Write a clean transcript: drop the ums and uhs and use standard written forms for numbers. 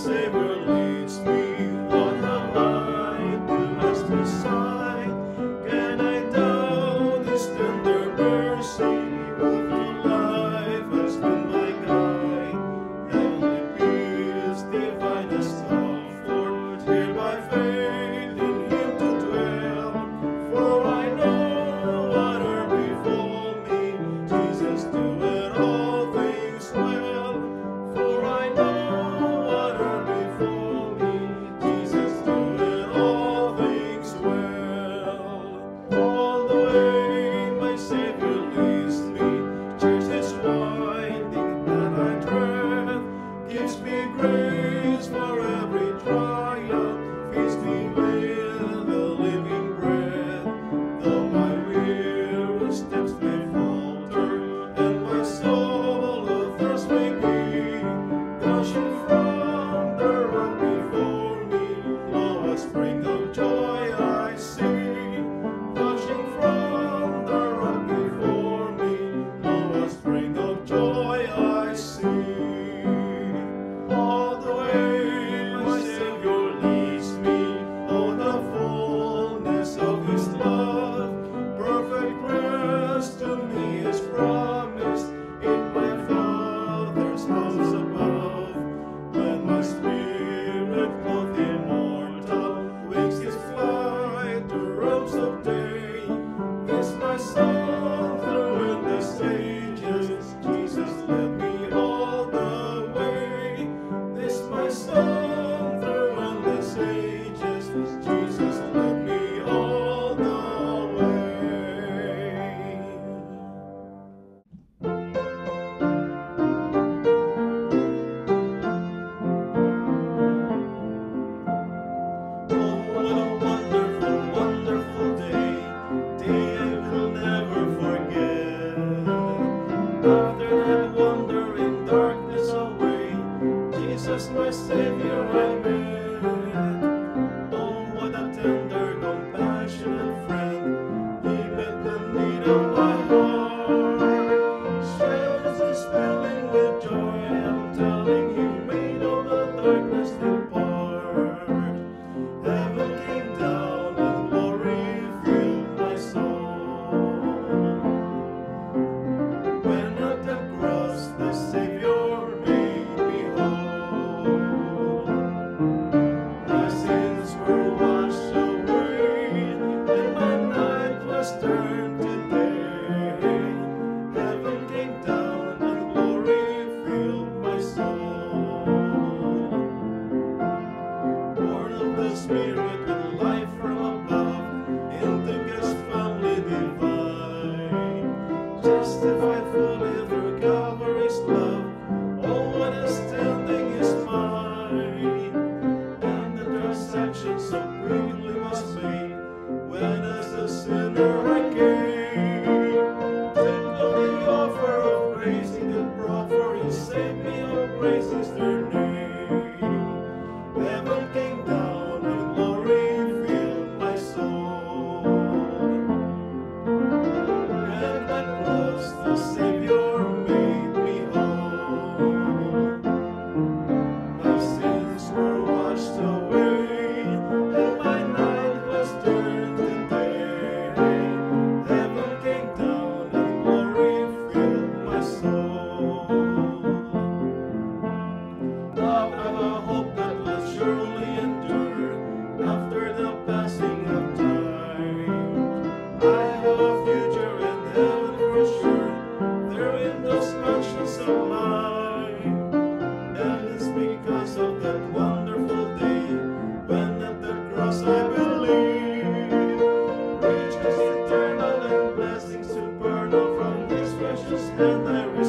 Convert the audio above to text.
Savior leads me. What have I to ask beside? Can I doubt His tender mercy? Who through life has been my guide? Heavenly peace divine has come forth here by faith in Him to dwell. For I know what are before me. Jesus doeth all things well. For I know what are before me. Jesus doeth all things well. All the way my Savior leads me. Church is winding that I tread. Gives me grace for every trial. Feeds me with the living bread. Though my weary steps may falter, and my soul athirst may be, gushing from the rock before me, lo, a spring of joy I see. Gushing from the rock before me, lo, a spring of joy I see. All the way my Savior leads me. Oh, the fullness of His love. Perfect rest to me is promised in my Father's house above. When my spirit clothed immortal wings its flight to realms of day, this my song through endless ages. Jesus led me all the way. This my song through endless ages. Jesus led me all the way. Oh, what a wonderful, wonderful day I will never forget. After that wandering darkness away, Jesus my Savior I met. Oh, what a tender, compassionate friend. He met the need of my heart. Shadows are spilling with joy. I'm telling Him, made all the darkness depart. Heaven came down and glory filled my soul. When at the cross the Savior made me whole. My sins were washed away, and my night was turned to day. Heaven came down and glory filled my soul. Born of the Spirit with life from above, into God's family divine. Justified fully through Calvary's love. Oh, what a standing is mine. And the transaction so quickly was made, when as a sinner I came. Think of the offer of grace He did brought, for He saved me. Oh, grace is their name. Heaven came down and glory filled my soul. And at cross the Savior made me whole. My sins were washed away, and my night was turned to day. Heaven came down and glory filled my soul. Now I have a hope that will surely endure after the passing of time. I have a future in heaven for sure. There in those mansions of mine. And it's because of that wonderful day, when at the cross I believe. Riches eternal and blessings supernal from His precious hand I receive.